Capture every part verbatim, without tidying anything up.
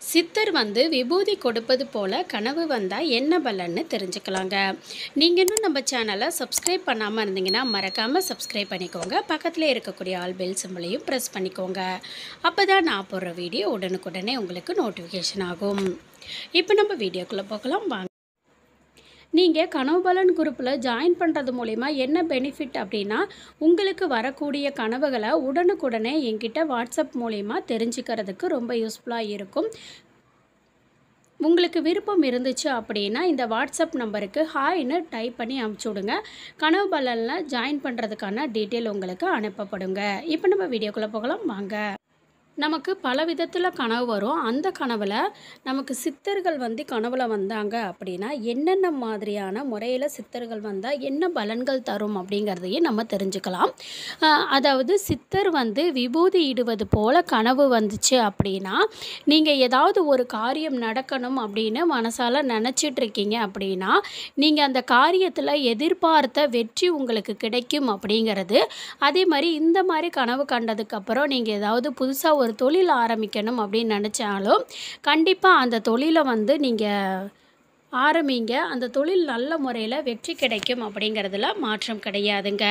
சித்தர் வந்து விபூதி கொடுப்பது போல கனவு வந்தால் என்ன பலன்னு தெரிஞ்சுக்கலாங்க. நீங்கள் இன்னும் நம்ம சேனலை சப்ஸ்கிரைப் பண்ணாமல் இருந்தீங்கன்னா மறக்காமல் சப்ஸ்கிரைப் பண்ணிக்கோங்க. பக்கத்தில் இருக்கக்கூடிய ஆல் பெல் சிம்பளையும் ப்ரெஸ் பண்ணிக்கோங்க. அப்போ தான் நான் போடுற வீடியோ உடனுக்குடனே உங்களுக்கு நோட்டிஃபிகேஷன் ஆகும். இப்போ நம்ம வீடியோக்குள்ளே போகலாம் வாங்க. நீங்கள் கனவு பலன் குரூப்பில் ஜாயின் பண்ணுறது மூலிமா என்ன பெனிஃபிட் அப்படின்னா, உங்களுக்கு வரக்கூடிய கனவுகளை உடனுக்குடனே என்கிட்ட வாட்ஸ்அப் மூலிமா தெரிஞ்சுக்கிறதுக்கு ரொம்ப யூஸ்ஃபுல்லாக இருக்கும். உங்களுக்கு விருப்பம் இருந்துச்சு அப்படின்னா இந்த வாட்ஸ்அப் நம்பருக்கு ஹாய்னு டைப் பண்ணி அனுப்பிச்சி விடுங்க. கனவு பலனில் ஜாயின் பண்ணுறதுக்கான டீட்டெயில் உங்களுக்கு அனுப்பப்படுங்க. இப்போ நம்ம வீடியோக்குள்ளே போகலாம் வாங்க. நமக்கு பல விதத்தில் கனவு வரும். அந்த கனவில் நமக்கு சித்தர்கள் வந்து கனவில் வந்தாங்க அப்படின்னா என்னென்ன மாதிரியான முறையில் சித்தர்கள் வந்தால் என்ன பலன்கள் தரும் அப்படிங்கிறதையும் நம்ம தெரிஞ்சுக்கலாம். அதாவது சித்தர் வந்து விபூதி இடுவது போல் கனவு வந்துச்சு அப்படின்னா, நீங்கள் ஏதாவது ஒரு காரியம் நடக்கணும் அப்படின்னு மனசால் நினச்சிட்ருக்கீங்க அப்படின்னா, நீங்கள் அந்த காரியத்தில் எதிர்பார்த்த வெற்றி உங்களுக்கு கிடைக்கும் அப்படிங்கிறது. அதே மாதிரி இந்த மாதிரி கனவு கண்டதுக்கப்புறம் நீங்கள் ஏதாவது புதுசாக ஒரு தொழில் ஆரம்பிக்கணும் அப்படின்னு நினச்சாலும் கண்டிப்பாக அந்த தொழிலை வந்து நீங்கள் ஆரம்பிங்க. அந்த தொழில் நல்ல முறையில் வெற்றி கிடைக்கும் அப்படிங்கிறதுல மாற்றம் கிடையாதுங்க.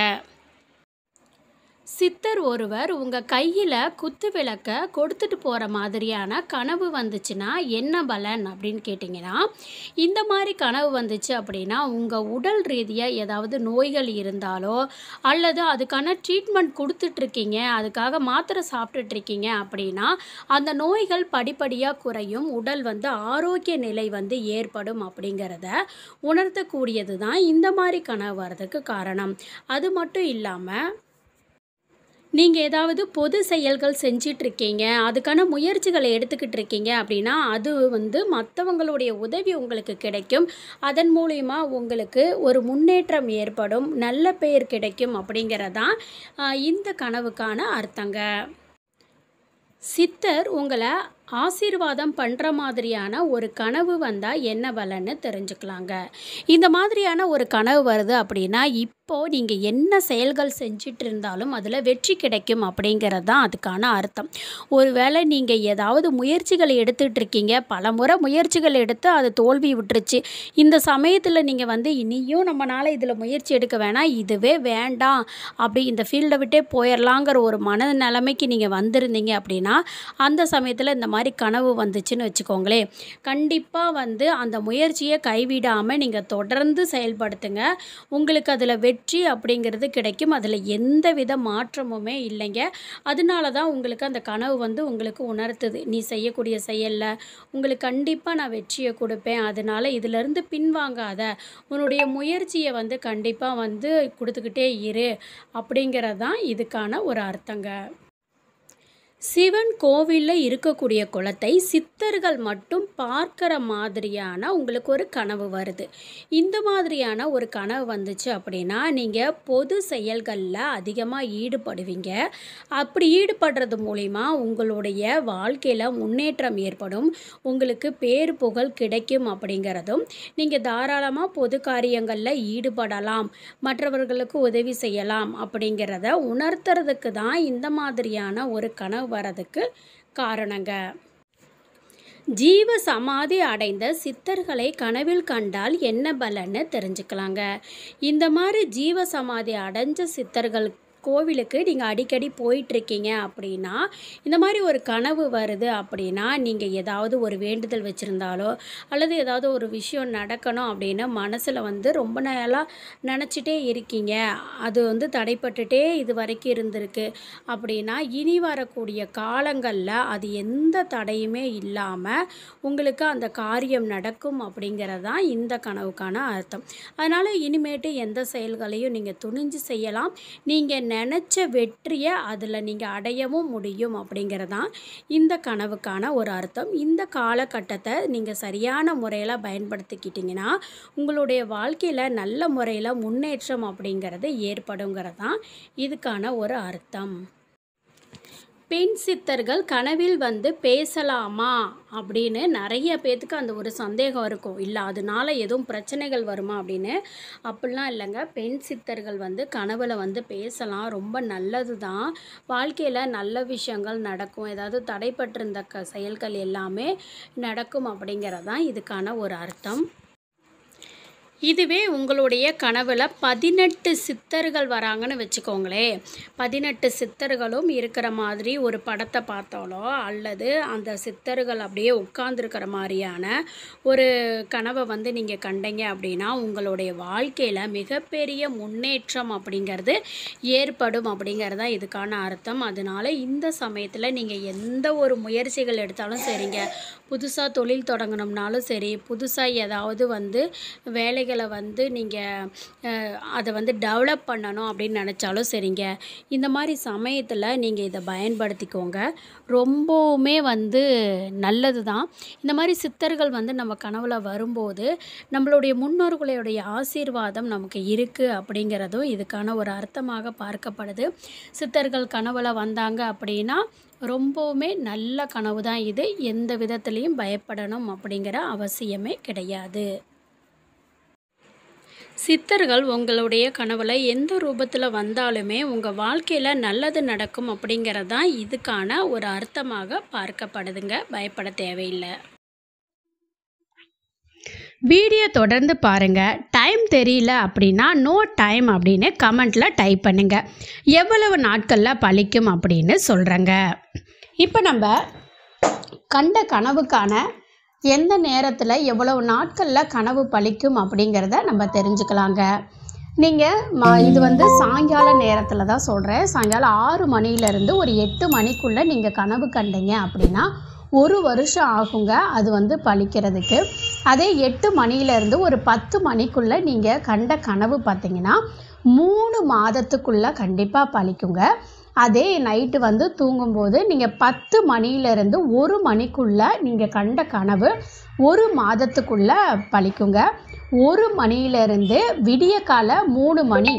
சித்தர் ஒருவர் உங்கள் கையில் குத்து விளக்க கொடுத்துட்டு போகிற மாதிரியான கனவு வந்துச்சுன்னா என்ன பலன் அப்படின்னு கேட்டிங்கன்னா, இந்த மாதிரி கனவு வந்துச்சு அப்படின்னா உங்கள் உடல் ரீதியாக ஏதாவது நோய்கள் இருந்தாலோ அல்லது அதுக்கான ட்ரீட்மெண்ட் கொடுத்துட்ருக்கீங்க, அதுக்காக மாத்திரை சாப்பிட்டுட்ருக்கீங்க அப்படின்னா அந்த நோய்கள் படிப்படியாக குறையும், உடல் வந்து ஆரோக்கிய நிலை வந்து ஏற்படும் அப்படிங்கிறத உணர்த்தக்கூடியது தான் இந்த மாதிரி கனவு வர்றதுக்கு காரணம். அது மட்டும் இல்லாமல் நீங்கள் ஏதாவது பொது செயல்கள் செஞ்சிட்ருக்கீங்க, அதுக்கான முயற்சிகளை எடுத்துக்கிட்டு இருக்கீங்க அப்படின்னா அது வந்து மற்றவங்களுடைய உதவி உங்களுக்கு கிடைக்கும். அதன் மூலிமா உங்களுக்கு ஒரு முன்னேற்றம் ஏற்படும், நல்ல பெயர் கிடைக்கும் அப்படிங்கிறதான் இந்த கனவுக்கான அர்த்தங்க. சித்தர் உங்களை ஆசீர்வாதம் பண்ணுற மாதிரியான ஒரு கனவு வந்தால் என்ன பலன்னு தெரிஞ்சுக்கலாங்க. இந்த மாதிரியான ஒரு கனவு வருது அப்படின்னா இப்போது நீங்கள் என்ன செயல்கள் செஞ்சிட்டு இருந்தாலும் அதில் வெற்றி கிடைக்கும் அப்படிங்கிறது தான் அதுக்கான அர்த்தம். ஒருவேளை நீங்கள் ஏதாவது முயற்சிகளை எடுத்துகிட்ருக்கீங்க, பல முறை முயற்சிகள் எடுத்து அது தோல்வி விட்டுருச்சு, இந்த சமயத்தில் நீங்கள் வந்து இனியும் நம்மளால் இதில் முயற்சி எடுக்க வேணாம், இதுவே வேண்டாம், அப்படி இந்த ஃபீல்டை விட்டே போயிடலாங்கிற ஒரு மன நிலைமைக்கு நீங்கள் வந்திருந்தீங்க அப்படின்னா அந்த சமயத்தில் இந்த மாதிரி கனவு வந்துச்சுன்னு வச்சுக்கோங்களேன், கண்டிப்பாக வந்து அந்த முயற்சியை கைவிடாமல் நீங்கள் தொடர்ந்து செயல்படுத்துங்க. உங்களுக்கு அதில் வெற்றி அப்படிங்கிறது கிடைக்கும். அதில் எந்த வித மாற்றமுமே இல்லைங்க. அதனால தான் உங்களுக்கு அந்த கனவு வந்து உங்களுக்கு உணர்த்துது, நீ செய்யக்கூடிய செயலில் உங்களுக்கு கண்டிப்பாக நான் வெற்றியை கொடுப்பேன், அதனால் இதிலேருந்து பின்வாங்காத, உன்னுடைய முயற்சியை வந்து கண்டிப்பாக வந்து கொடுத்துக்கிட்டே இரு அப்படிங்கிறது தான் இதுக்கான ஒரு அர்த்தங்க. சிவன் கோவிலில் இருக்கக்கூடிய குளத்தை சித்தர்கள் மட்டும் பார்க்குற மாதிரியான உங்களுக்கு ஒரு கனவு வருது. இந்த மாதிரியான ஒரு கனவு வந்துச்சு அப்படின்னா நீங்கள் பொது செயல்களில் அதிகமாக ஈடுபடுவீங்க. அப்படி ஈடுபடுறது மூலிமா உங்களுடைய வாழ்க்கையில் முன்னேற்றம் ஏற்படும், உங்களுக்கு பேர் புகழ் கிடைக்கும் அப்படிங்கிறதும், நீங்கள் தாராளமாக பொது காரியங்களில் ஈடுபடலாம், மற்றவர்களுக்கு உதவி செய்யலாம் அப்படிங்கிறத உணர்த்துறதுக்கு தான் இந்த மாதிரியான ஒரு கனவு வரதுக்கு காரணங்க. ஜீவ சமாதி அடைந்த சித்தர்களை கனவில் கண்டால் என்ன பலன்னு தெரிஞ்சுக்கலாங்க. இந்த மாதிரி ஜீவ சமாதி அடைஞ்ச சித்தர்கள் கோவிலுக்கு நீங்கள் அடிக்கடி போயிட்டுருக்கீங்க அப்படின்னா, இந்த மாதிரி ஒரு கனவு வருது அப்படின்னா நீங்கள் ஏதாவது ஒரு வேண்டுதல் வச்சுருந்தாலோ அல்லது ஏதாவது ஒரு விஷயம் நடக்கணும் அப்படின்னு மனசில் வந்து ரொம்ப நாளாக நினச்சிட்டே இருக்கீங்க, அது வந்து தடைப்பட்டுட்டே இது வரைக்கும் இருந்திருக்கு அப்படின்னா இனி வரக்கூடிய காலங்களில் அது எந்த தடையுமே இல்லாமல் உங்களுக்கு அந்த காரியம் நடக்கும் அப்படிங்கிறது தான் இந்த கனவுக்கான அர்த்தம். அதனால் இனிமேட்டு எந்த செயல்களையும் நீங்கள் துணிஞ்சு செய்யலாம், நீங்கள் நினச்ச வெற்றியை அதில் நீங்கள் அடையவும் முடியும் அப்படிங்கிறதான் இந்த கனவுக்கான ஒரு அர்த்தம். இந்த காலகட்டத்தை நீங்கள் சரியான முறையில் பயன்படுத்திக்கிட்டிங்கன்னா உங்களுடைய வாழ்க்கையில் நல்ல முறையில் முன்னேற்றம் அப்படிங்கிறது ஏற்படுங்கிறது தான் இதுக்கான ஒரு அர்த்தம். பெண் சித்தர்கள் கனவில் வந்து பேசலாமா அப்படின்னு நிறைய பேத்துக்கு அந்த ஒரு சந்தேகம் இருக்கும். இல்லை அதனால எதுவும் பிரச்சனைகள் வருமா அப்படின்னு. அப்படிலாம் இல்லைங்க. பெண் சித்தர்கள் வந்து கனவில் வந்து பேசலாம். ரொம்ப நல்லது தான். வாழ்க்கையில் நல்ல விஷயங்கள் நடக்கும். ஏதாவது தடைப்பட்டிருந்த க செயல்கள் எல்லாமே நடக்கும் அப்படிங்கிறது தான் இதுக்கான ஒரு அர்த்தம். இதுவே உங்களுடைய கனவில் பதினெட்டு சித்தர்கள் வராங்கன்னு வச்சுக்கோங்களேன். பதினெட்டு சித்தர்களும் இருக்கிற மாதிரி ஒரு படத்தை பார்த்தாலோ அல்லது அந்த சித்தர்கள் அப்படியே உட்கார்ந்துருக்கிற மாதிரியான ஒரு கனவை வந்து நீங்கள் கண்டீங்க அப்படின்னா உங்களுடைய வாழ்க்கையில் மிகப்பெரிய முன்னேற்றம் அப்படிங்கிறது ஏற்படும் அப்படிங்கிறது தான் இதுக்கான அர்த்தம். அதனால் இந்த சமயத்தில் நீங்கள் எந்த ஒரு முயற்சிகள் எடுத்தாலும் சரிங்க, புதுசாக தொழில் தொடங்கணும்னாலும் சரி, புதுசாக ஏதாவது வந்து வேலைகள் வந்து நீங்கள் அதை வந்து டெவலப் பண்ணணும் அப்படின்னு நினச்சாலும் சரிங்க, இந்த மாதிரி சமயத்தில் நீங்கள் இதை பயன்படுத்திக்கோங்க. ரொம்பவுமே வந்து நல்லது தான். இந்த மாதிரி சித்தர்கள் வந்து நம்ம கனவுல வரும்போது நம்மளுடைய முன்னோர்களுடைய ஆசீர்வாதம் நமக்கு இருக்குது அப்படிங்கிறதும் இதுக்கான ஒரு அர்த்தமாக பார்க்கப்படுது. சித்தர்கள் கனவுல வந்தாங்க அப்படின்னா ரொம்பவுமே நல்ல கனவு தான் இது. எந்த விதத்துலேயும் பயப்படணும் அப்படிங்கிற அவசியமே கிடையாது. சித்தர்கள் உங்களுடைய கனவில் எந்த ரூபத்தில் வந்தாலுமே உங்கள் வாழ்க்கையில் நல்லது நடக்கும் அப்படிங்கிறது தான் இதுக்கான ஒரு அர்த்தமாக பார்க்கப்படுதுங்க. பயப்பட தேவையில்லை. வீடியோ தொடர்ந்து பாருங்கள். டைம் தெரியல அப்படின்னா நோ டைம் அப்படின்னு கமெண்ட்டில் டைப் பண்ணுங்கள். எவ்வளவு நாட்களில் பலிக்கும் அப்படின்னு சொல்கிறேங்க. இப்போ நம்ம கண்ட கனவுக்கான எந்த நேரத்தில் எவ்வளவு நாட்களில் கனவு பலிக்கும் அப்படிங்கிறத நம்ம தெரிஞ்சுக்கலாங்க. நீங்கள் மா இது வந்து சாயங்கால நேரத்தில் தான் சொல்கிறேன். சாயங்காலம் ஆறு மணிலேருந்து ஒரு எட்டு மணிக்குள்ளே நீங்கள் கனவு கண்டீங்க அப்படின்னா ஒரு வருஷம் ஆகுங்க அது வந்து பலிக்கிறதுக்கு. அதே எட்டு மணிலேருந்து ஒரு பத்து மணிக்குள்ளே நீங்கள் கண்ட கனவு பார்த்தீங்கன்னா மூணு மாதத்துக்குள்ளே கண்டிப்பாக பலிக்குங்க. அதே நைட்டு வந்து தூங்கும்போது நீங்கள் பத்து மணியிலேருந்து ஒரு மணிக்குள்ளே நீங்கள் கண்ட கனவு ஒரு மாதத்துக்குள்ளே பலிக்குங்க. ஒரு மணியிலேருந்து விடிய கால மூணு மணி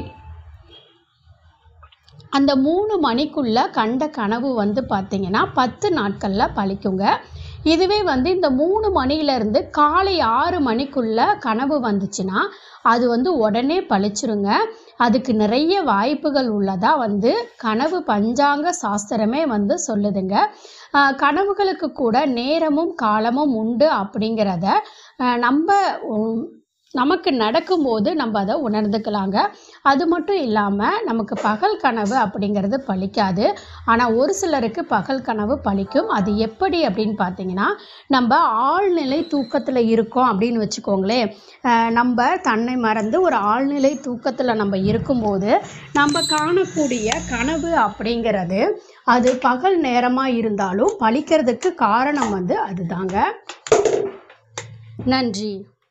அந்த மூணு மணிக்குள்ளே கண்ட கனவு வந்து பார்த்திங்கன்னா பத்து நாட்களில் பலிக்குங்க. இதுவே வந்து இந்த மூணு மணியிலேருந்து காலை ஆறு மணிக்குள்ளே கனவு வந்துச்சுன்னா அது வந்து உடனே பழிச்சிருங்க. அதுக்கு நிறைய வாய்ப்புகள் உள்ளதாக வந்து கனவு பஞ்சாங்க சாஸ்திரமே வந்து சொல்லுதுங்க. கனவுகளுக்கு கூட நேரமும் காலமும் உண்டு அப்படிங்கிறத நம்ம நமக்கு நடக்கும்போது நம்ம அதை உணர்ந்துக்கலாங்க. அது மட்டும் இல்லாமல் நமக்கு பகல் கனவு அப்படிங்கிறது பலிக்காது. ஆனால் ஒரு சிலருக்கு பகல் கனவு பலிக்கும். அது எப்படி அப்படின்னு பார்த்தீங்கன்னா நம்ம ஆழ்நிலை தூக்கத்தில் இருக்கோம் அப்படின்னு வச்சுக்கோங்களேன். நம்ம தன்னை மறந்து ஒரு ஆழ்நிலை தூக்கத்தில் நம்ம இருக்கும்போது நம்ம காணக்கூடிய கனவு அப்படிங்கிறது அது பகல் நேரமாக இருந்தாலும் பலிக்கிறதுக்கு காரணம் வந்து அதுதாங்க. நன்றி.